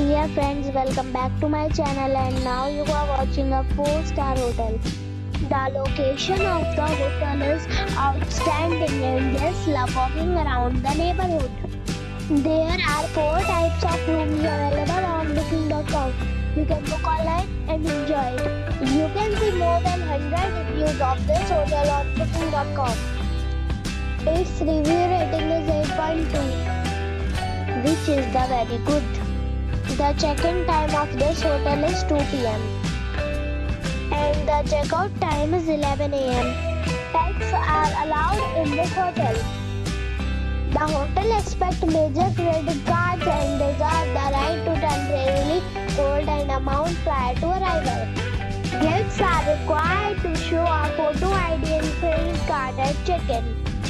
Dear friends, welcome back to my channel, and now you are watching a 4-star hotel. The location of the hotel is outstanding and guests love walking around the neighborhood. There are 4 types of rooms available on booking.com. You can book online and enjoy it. You can see more than 100 reviews of this hotel on booking.com. Its review rating is 8.2, which is the very good. The check-in time of this hotel is 2 p.m. and the check-out time is 11 a.m. Pets are allowed in this hotel. The hotel accepts major credit cards and reserves the right to temporarily hold an amount prior to arrival. Guests are required to show a photo ID and credit card at check-in.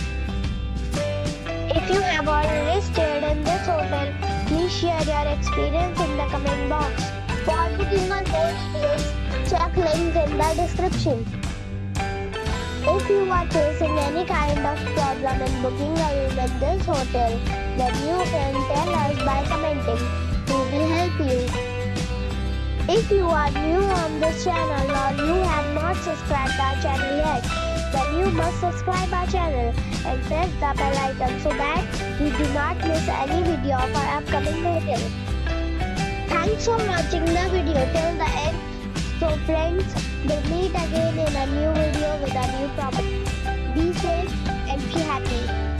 If you have already stayed in this hotel, please share your experience in the comment box. For booking or more details, check links in the description. If you are facing any kind of problem in booking a room in this hotel, then you can tell us by commenting. We will help you. If you are new on this channel or you have not subscribed our channel yet, then you must subscribe our channel and press the bell icon so that you do not miss any video of our upcoming hotel. Thanks for watching the video till the end. So friends, we'll meet again in a new video with a new property. Be safe and be happy.